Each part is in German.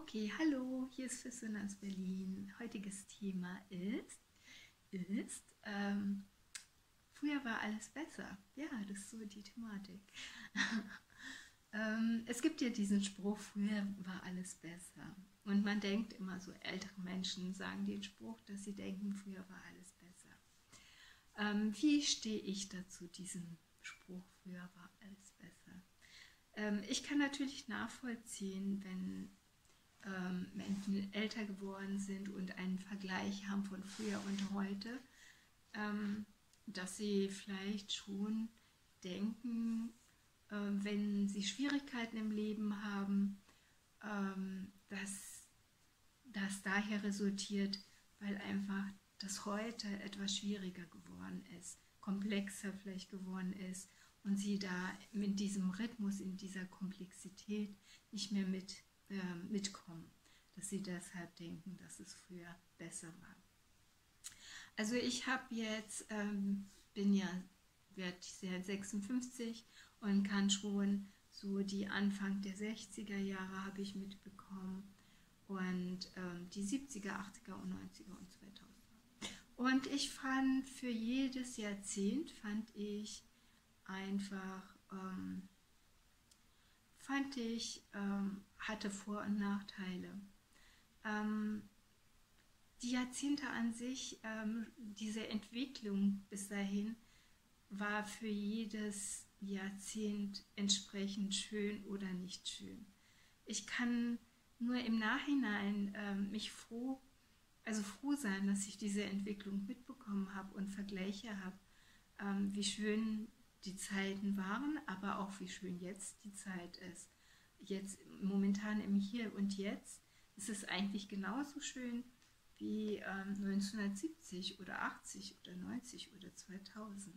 Okay, hallo, hier ist Füssen aus Berlin. Heutiges Thema ist, früher war alles besser. Ja, das ist so die Thematik. Es gibt ja diesen Spruch, früher war alles besser. Und man denkt immer, so ältere Menschen sagen den Spruch, dass sie denken, früher war alles besser. Wie stehe ich dazu, diesen Spruch, früher war alles besser? Ich kann natürlich nachvollziehen, wenn Menschen älter geworden sind und einen Vergleich haben von früher und heute, ähm, dass sie vielleicht schon denken, wenn sie Schwierigkeiten im Leben haben, dass das daher resultiert, weil einfach das heute etwas schwieriger geworden ist, komplexer vielleicht geworden ist und sie da in diesem Rhythmus, in dieser Komplexität nicht mehr mitkommen, dass sie deshalb denken, dass es früher besser war. Also ich habe jetzt, werde sehr 56 und kann schon so die Anfang der 60er Jahre habe ich mitbekommen und die 70er, 80er und 90er und 2000. Und ich fand, für jedes Jahrzehnt einfach, hatte Vor- und Nachteile. Ähm, die Jahrzehnte an sich, diese Entwicklung bis dahin, war für jedes Jahrzehnt entsprechend schön oder nicht schön. Ich kann nur im Nachhinein froh sein, dass ich diese Entwicklung mitbekommen habe und Vergleiche habe, wie schön die Zeiten waren, aber auch wie schön jetzt die Zeit ist. Jetzt momentan im Hier und Jetzt ist es eigentlich genauso schön wie 1970 oder 80 oder 90 oder 2000.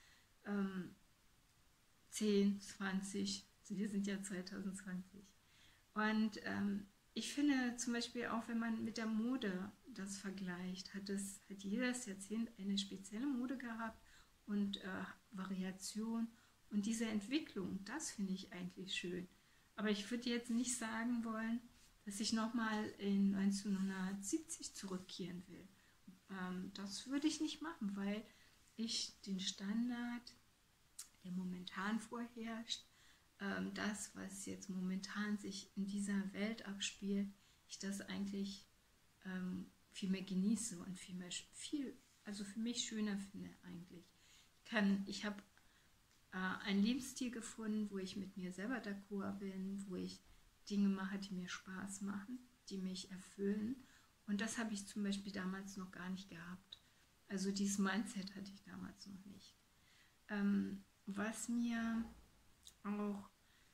10, 20, wir sind ja 2020. Und ich finde zum Beispiel auch, wenn man mit der Mode das vergleicht, hat jedes Jahrzehnt eine spezielle Mode gehabt und Variation. Und diese Entwicklung, das finde ich eigentlich schön. Aber ich würde jetzt nicht sagen wollen, dass ich nochmal in 1970 zurückkehren will. Das würde ich nicht machen, weil ich den Standard, der momentan vorherrscht, das, was jetzt momentan sich in dieser Welt abspielt, ich das eigentlich viel mehr genieße und also für mich schöner finde eigentlich. Ich habe einen Lebensstil gefunden, wo ich mit mir selber d'accord bin, wo ich Dinge mache, die mir Spaß machen, die mich erfüllen. Und das habe ich zum Beispiel damals noch gar nicht gehabt. Also dieses Mindset hatte ich damals noch nicht. Was mir auch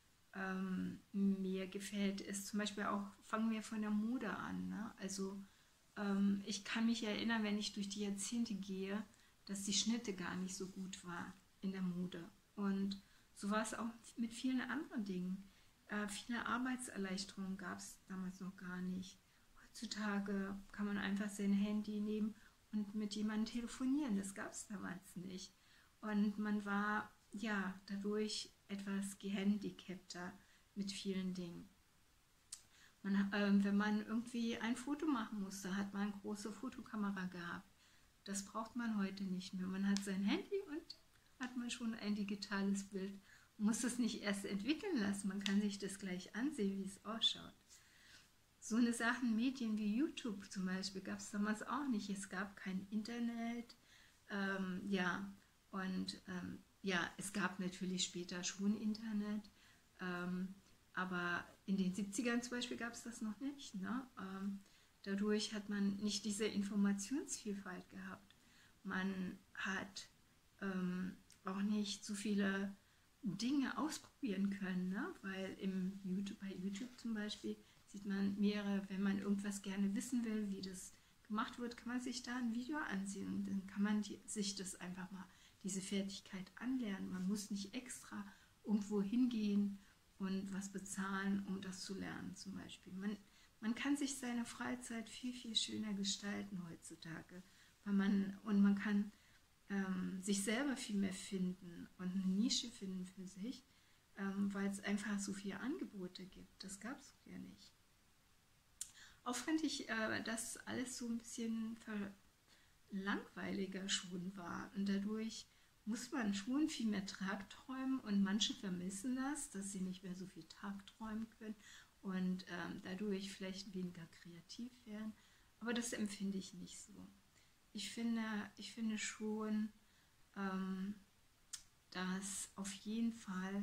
mir gefällt, ist zum Beispiel auch, fangen wir von der Mode an. Ne? Also ich kann mich erinnern, wenn ich durch die Jahrzehnte gehe, dass die Schnitte gar nicht so gut waren in der Mode. Und so war es auch mit vielen anderen Dingen. Viele Arbeitserleichterungen gab es damals noch gar nicht. Heutzutage kann man einfach sein Handy nehmen und mit jemandem telefonieren. Das gab es damals nicht. Und man war ja dadurch etwas gehandicapter mit vielen Dingen. Wenn man irgendwie ein Foto machen musste, hat man eine große Fotokamera gehabt. Das braucht man heute nicht mehr. Man hat sein Handy und hat man schon ein digitales Bild. Man muss es nicht erst entwickeln lassen, man kann sich das gleich ansehen, wie es ausschaut. So eine Sachen, Medien wie YouTube zum Beispiel, gab es damals auch nicht. Es gab kein Internet, es gab natürlich später schon Internet, aber in den 70ern zum Beispiel gab es das noch nicht. Ne? Dadurch hat man nicht diese Informationsvielfalt gehabt. Man hat auch nicht so viele Dinge ausprobieren können, ne? Weil bei YouTube zum Beispiel sieht man mehrere, wenn man irgendwas gerne wissen will, wie das gemacht wird, kann man sich da ein Video ansehen und dann kann man sich das einfach mal, diese Fertigkeit anlernen. Man muss nicht extra irgendwo hingehen und was bezahlen, um das zu lernen zum Beispiel. Man kann sich seine Freizeit viel, viel schöner gestalten heutzutage, man kann sich selber viel mehr finden und eine Nische finden für sich, weil es einfach so viele Angebote gibt. Das gab es ja nicht. Auch fand ich, dass alles so ein bisschen langweiliger schon war. Und dadurch muss man schon viel mehr Tagträumen und manche vermissen das, dass sie nicht mehr so viel Tagträumen können und dadurch vielleicht weniger kreativ werden. Aber das empfinde ich nicht so. Ich finde schon, ähm, dass auf jeden Fall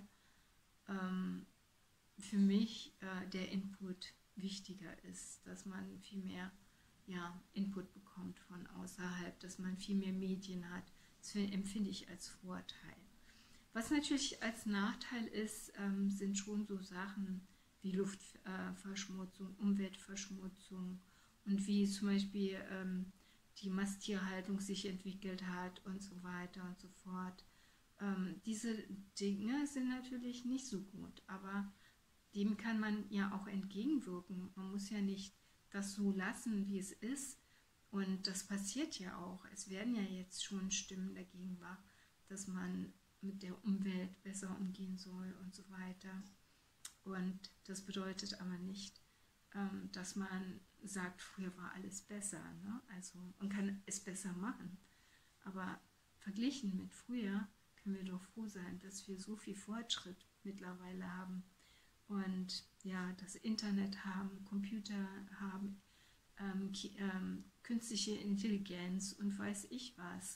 für mich der Input wichtiger ist, dass man viel mehr Input bekommt von außerhalb, dass man viel mehr Medien hat. Das empfinde ich als Vorteil. Was natürlich als Nachteil ist, sind schon so Sachen wie Luftverschmutzung, Umweltverschmutzung und wie zum Beispiel die Masttierhaltung sich entwickelt hat und so weiter und so fort. Diese Dinge sind natürlich nicht so gut, aber dem kann man ja auch entgegenwirken. Man muss ja nicht das so lassen, wie es ist. Und das passiert ja auch. Es werden ja jetzt schon Stimmen dagegen wach, dass man mit der Umwelt besser umgehen soll und so weiter. Und das bedeutet aber nicht, dass man sagt, früher war alles besser. Ne? Also man kann es besser machen. Aber verglichen mit früher können wir doch froh sein, dass wir so viel Fortschritt mittlerweile haben. Und ja, das Internet haben, Computer haben, künstliche Intelligenz und weiß ich was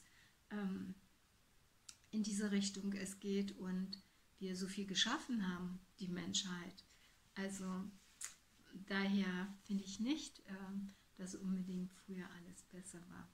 in diese Richtung es geht und wir so viel geschaffen haben, die Menschheit. Also daher finde ich nicht, dass unbedingt früher alles besser war.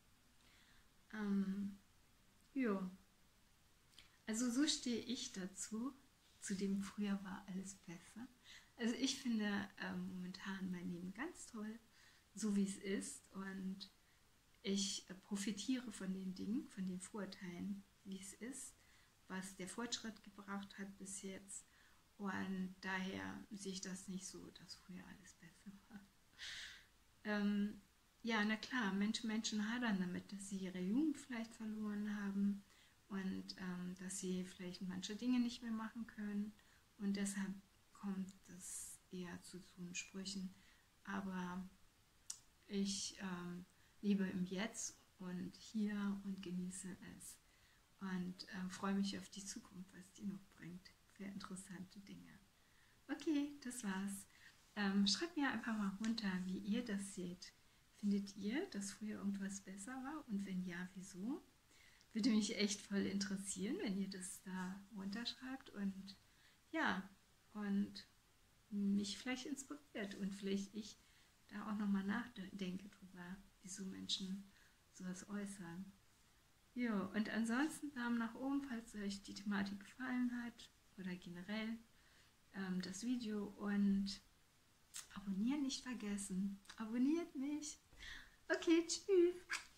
Ja, also so stehe ich dazu, zu dem früher war alles besser. Also ich finde momentan mein Leben ganz toll, so wie es ist und ich profitiere von den Dingen, von den Vorteilen, wie es ist, was der Fortschritt gebracht hat bis jetzt und daher sehe ich das nicht so, dass früher alles besser war. Ja, na klar, Menschen hadern damit, dass sie ihre Jugend vielleicht verloren haben und dass sie vielleicht manche Dinge nicht mehr machen können und deshalb kommt es eher zu so Sprüchen. Aber ich lebe im Jetzt und hier und genieße es und freue mich auf die Zukunft, was die noch bringt für interessante Dinge. Okay, das war's. Schreibt mir einfach mal runter, wie ihr das seht. Findet ihr, dass früher irgendwas besser war? Und wenn ja, wieso? Würde mich echt voll interessieren, wenn ihr das da runterschreibt und ja, und mich vielleicht inspiriert und vielleicht ich da auch nochmal nachdenke drüber, wieso Menschen sowas äußern. Ja, und ansonsten Daumen nach oben, falls euch die Thematik gefallen hat oder generell das Video und abonnieren nicht vergessen. Abonniert mich. Okay, tschüss.